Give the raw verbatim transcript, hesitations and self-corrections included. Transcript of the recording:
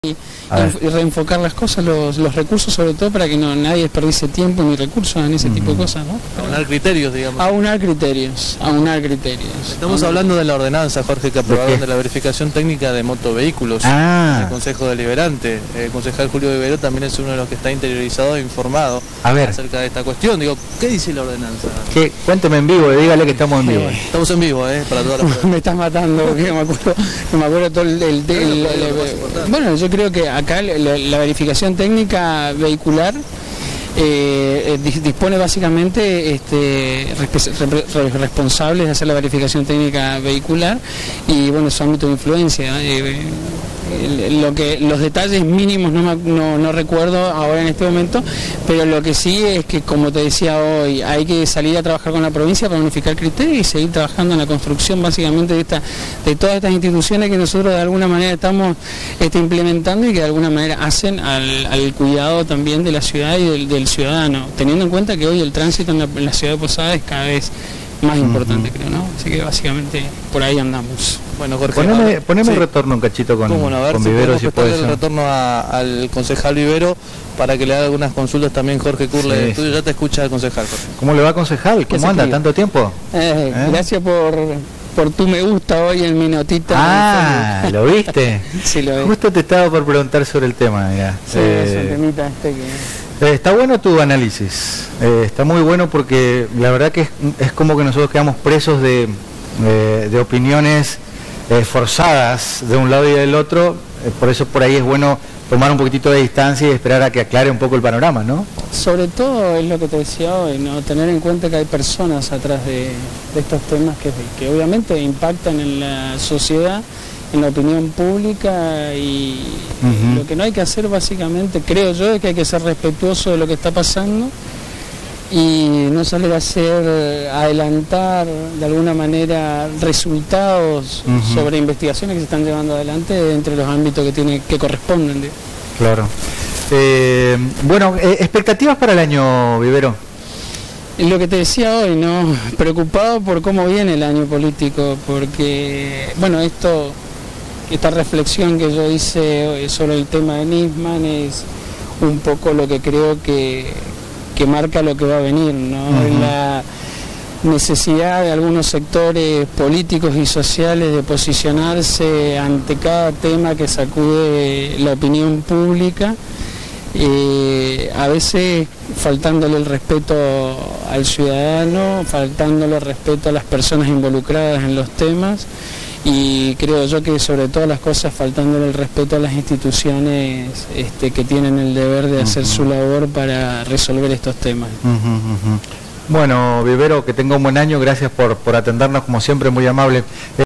Y, y reenfocar las cosas, los, los recursos, sobre todo para que no nadie desperdicie tiempo ni recursos en ese mm. tipo de cosas, ¿no? Aunar criterios, digamos. Aunar criterios, aunar criterios. Estamos aunar. hablando de la ordenanza, Jorge, que aprobaron de la verificación técnica de motovehículos. Ah. El Consejo Deliberante. El concejal Julio Vivero también es uno de los que está interiorizado e informado A ver. acerca de esta cuestión. Digo, ¿qué dice la ordenanza? ¿Qué? Cuénteme en vivo, dígale que estamos en vivo. Sí, estamos en vivo, ¿eh? Para todas las me estás matando, porque me acuerdo, me acuerdo todo el... el, el, el, el, el bueno, yo creo que acá la, la verificación técnica vehicular eh, dispone básicamente este, responsables de hacer la verificación técnica vehicular y bueno, su ámbito de influencia. Eh, lo que los detalles mínimos no, no, no recuerdo ahora en este momento, pero lo que sí es que, como te decía hoy, hay que salir a trabajar con la provincia para unificar criterios y seguir trabajando en la construcción básicamente de esta de todas estas instituciones que nosotros de alguna manera estamos este, implementando y que de alguna manera hacen al, al cuidado también de la ciudad y del, del ciudadano, teniendo en cuenta que hoy el tránsito en la, en la ciudad de Posadas es cada vez más importante, uh-huh. creo, ¿no? Así que básicamente por ahí andamos. Bueno, Jorge, poneme, a, poneme sí. el retorno un cachito con, bueno, a ver con si Vivero, si puede el retorno a, al concejal Vivero para que le haga algunas consultas también Jorge Curle sí. del estudio. Ya te escucha el concejal, Jorge. ¿Cómo le va, concejal? ¿Cómo anda? Tío? ¿Tanto tiempo? Eh, ¿Eh? Gracias por, por tu me gusta hoy en mi notita. Ah, ¿lo viste? Sí, lo vi. Justo te estaba por preguntar sobre el tema, mira. Sí, eh, es un temita este que... Eh, está bueno tu análisis, eh, está muy bueno porque la verdad que es, es como que nosotros quedamos presos de, eh, de opiniones eh, forzadas de un lado y del otro, eh, por eso por ahí es bueno tomar un poquitito de distancia y esperar a que aclare un poco el panorama, ¿no? Sobre todo es lo que te decía hoy, ¿no? Tener en cuenta que hay personas atrás de, de estos temas que, que obviamente impactan en la sociedad, en la opinión pública y uh-huh. lo que no hay que hacer básicamente, creo yo, es que hay que ser respetuoso de lo que está pasando y no salir a hacer, adelantar de alguna manera resultados uh-huh. sobre investigaciones que se están llevando adelante entre los ámbitos que tiene, que corresponden. Digo. Claro. Eh, bueno, eh, expectativas para el año, Vivero. Lo que te decía hoy, ¿no? Preocupado por cómo viene el año político, porque, bueno, esto... Esta reflexión que yo hice sobre el tema de Nisman es un poco lo que creo que, que marca lo que va a venir, ¿no? Uh-huh. La necesidad de algunos sectores políticos y sociales de posicionarse ante cada tema que sacude la opinión pública, eh, a veces faltándole el respeto al ciudadano, faltándole el respeto a las personas involucradas en los temas. Y creo yo que sobre todas las cosas faltándole el respeto a las instituciones este, que tienen el deber de hacer uh-huh. su labor para resolver estos temas. Uh-huh, uh-huh. Bueno, Vivero, que tenga un buen año, gracias por, por atendernos como siempre, muy amable.